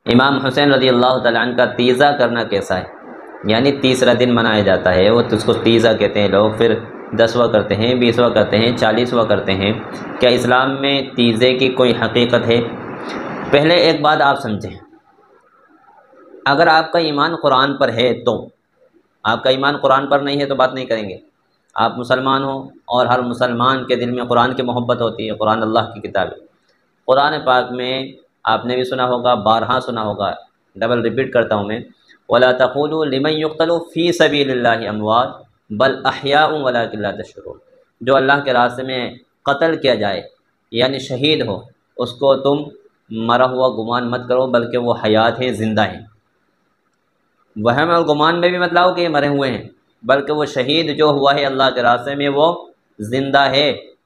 امام حسین رضی اللہ تعالیٰ عنہ کا تیزہ کرنا کیسا ہے؟ یعنی تیسرا دن منایا جاتا ہے، وہ اس کو تیزہ کہتے ہیں لوگ، پھر 10واں کرتے ہیں، 20واں کرتے ہیں، 40واں کرتے ہیں۔ کیا اسلام میں تیزے کی کوئی حقیقت ہے؟ پہلے ایک بات آپ سمجھیں، اگر آپ کا ایمان قرآن پر ہے تو، آپ کا ایمان قرآن پر نہیں ہے تو بات نہیں کریں گے۔ آپ مسلمان ہو اور ہر مسلمان کے دل میں قرآن کی محبت ہوتی ہے، قرآن اللہ کی کتاب ہے۔ قرآن پاک میں آپ نے بھی سنا ہوگا، بارہا سنا ہوگا، ڈبل ریپیٹ کرتا ہوں میں، وَلَا تَقُولُوا لِمَن يُقْتَلُ فِي سَبِيلِ اللَّهِ أَمْوَاتٌ بَلْ أَحْيَاءٌ وَلَٰكِن لَّا تَشْعُرُونَ۔ جو اللہ کے راستے میں قتل کیا جائے یعنی شہید ہو، اس کو تم مرا ہوا گمان مت کرو، بلکہ وہ حیات ہیں، زندہ ہیں۔ وہم اور گمان میں بھی مت لاؤ کہ یہ مرے ہوئے ہیں، بلکہ وہ شہید جو ہوا ہے اللہ کے راستے میں وہ زندہ ہے۔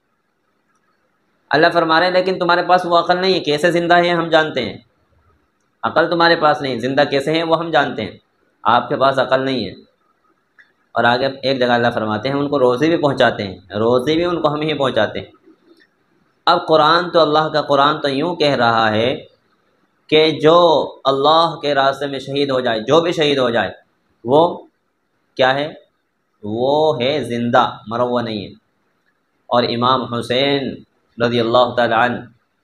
اللہ فرما رہے ہیں لیکن تمہارے پاس وہ عقل نہیں ہے، کیسے زندہ ہے ہم جانتے ہیں۔ عقل تمہارے پاس نہیں، زندہ کیسے ہیں وہ ہم جانتے ہیں، آپ کے پاس عقل نہیں ہے۔ اور آگے ایک جگہ اللہ فرماتے ہیں ان کو روزی بھی پہنچاتے ہیں، روزی بھی ان کو ہم ہی پہنچاتے ہیں۔ اب قرآن تو اللہ کا قرآن تو یوں کہہ رہا ہے کہ جو اللہ کے راستے میں شہید ہو جائے، جو بھی شہید ہو جائے، وہ کیا ہے؟ وہ ہے زندہ، مرا ہوا نہیں ہے۔ اور امام حسین رضی اللہ تعالی عنہ،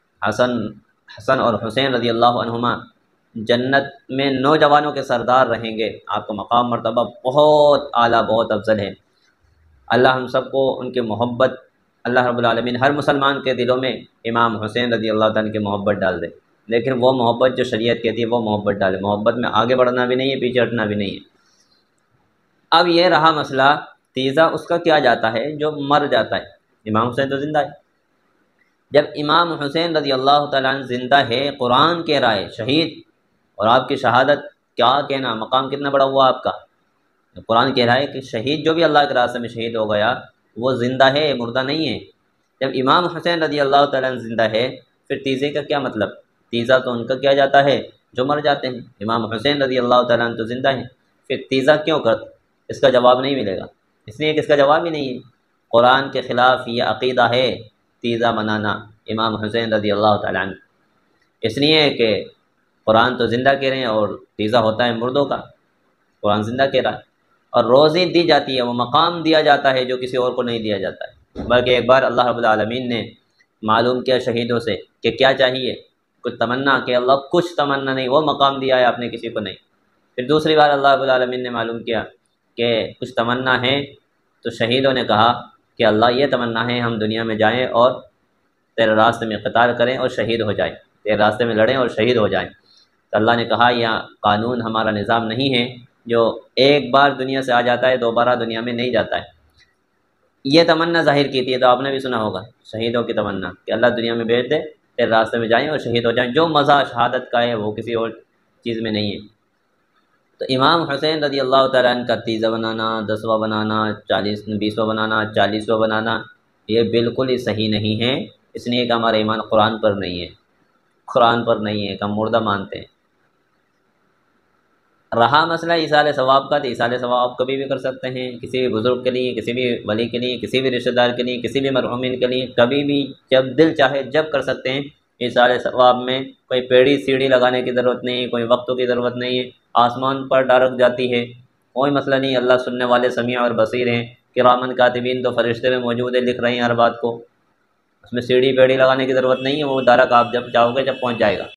حسن اور حسین رضی اللہ عنہما جنت میں نوجوانوں کے سردار رہیں گے۔ آپ کا مقام مرتبہ بہت اعلیٰ، بہت افضل ہے۔ اللہ ہم سب کو ان کی محبت، اللہ رب العالمین ہر مسلمان کے دلوں میں امام حسین رضی اللہ تعالیٰ کی محبت ڈال دے، لیکن وہ محبت جو شریعت کہتی ہے وہ محبت ڈالے، محبت میں آگے بڑھنا بھی نہیں ہے، پیچھے ہٹنا بھی نہیں ہے۔ اب یہ رہا مسئلہ تیزہ، اس کا کیا جاتا ہے جو مر جاتا ہے؟ امام حسین تو زندہ ہے۔ جب امام حسین رضی اللہ تعالیٰ عنہ زندہ ہے، قرآن کہہ رہا ہے شہید، اور آپ کی شہادت کیا کہنا، مقام کتنا بڑا ہوا آپ کا۔ قرآن کہہ رہا ہے کہ شہید جو بھی اللہ کے راستے میں شہید ہو گیا وہ زندہ ہے، مردہ نہیں ہے۔ جب امام حسین رضی اللہ تعالیٰ عنہ زندہ ہے، پھر تیزے کا کیا مطلب؟ تیزہ تو ان کا کیا جاتا ہے جو مر جاتے ہیں، امام حسین رضی اللہ تعالیٰ عنہ تو زندہ ہیں، پھر تیزہ کیوں کرتے؟ اس کا جواب نہیں ملے گا، اس لیے کہ اس کا جواب ہی نہیں ہے۔ قرآن کے خلاف یہ عقیدہ ہے تیزہ منانا امام حسین رضی اللہ تعالیٰ عنہ، اس لیے کہ قرآن تو زندہ کہہ رہے ہیں اور تیزہ ہوتا ہے مردوں کا، قرآن زندہ کہہ رہا ہے۔ اور روزی دی جاتی ہے، وہ مقام دیا جاتا ہے جو کسی اور کو نہیں دیا جاتا ہے، بلکہ ایک بار اللہ رب العالمین نے معلوم کیا شہیدوں سے کہ کیا چاہیے، کچھ تمنا، کہ اللہ کچھ تمنا نہیں، وہ مقام دیا ہے آپ نے کسی کو نہیں۔ پھر دوسری بار اللہ رب العالمین نے معلوم کیا کہ کچھ تمنا ہے، تو شہیدوں نے کہا کہ اللہ یہ تمنا ہے ہم دنیا میں جائیں اور تیرے راستے میں قتال کریں اور شہید ہو جائیں، تیرے راستے میں لڑیں اور شہید ہو جائیں۔ تو اللہ نے کہا یہ قانون ہمارا نظام نہیں ہے جو ایک بار دنیا سے آ جاتا ہے دوبارہ دنیا میں نہیں جاتا ہے۔ یہ تمنا ظاہر کی تھی، تو آپ نے بھی سنا ہوگا شہیدوں کی تمنا کہ اللہ دنیا میں بھیج دے، تیرے راستے میں جائیں اور شہید ہو جائیں، جو مزہ شہادت کا ہے وہ کسی اور چیز میں نہیں ہے۔ تو امام حسین رضی اللہ تعالیٰ عنہ کا تیزہ بنانا، 10واں بنانا، 20واں بنانا، 40واں بنانا، یہ بالکل ہی صحیح نہیں ہے، اس لیے کہ ہمارا ایمان قرآن پر نہیں ہے، قرآن پر نہیں ہے کہ ہم مردہ مانتے ہیں۔ رہا مسئلہ ایصال ثواب کا، تو ایصال ثواب کبھی بھی کر سکتے ہیں، کسی بھی بزرگ کے لیے، کسی بھی ولی کے لیے، کسی بھی رشتہ دار کے لیے، کسی بھی مرحومین کے لیے، کبھی بھی جب دل چاہے جب کر سکتے ہیں۔ ایصال ثواب میں کوئی پیڑھی سیڑھی لگانے کی ضرورت نہیں ہے، کوئی وقتوں کی ضرورت نہیں ہے، آسمان پر ڈائریکٹ جاتی ہے، کوئی مسئلہ نہیں۔ اللہ سننے والے سمیع اور بصیر ہیں، کرامن کاتبین تو فرشتے میں موجود ہیں، لکھ رہے ہیں ہر بات کو، اس میں سیڑھی پیڑھی لگانے کی ضرورت نہیں ہے، وہ ڈائریکٹ آپ جب چاہو گے جب پہنچ جائے گا۔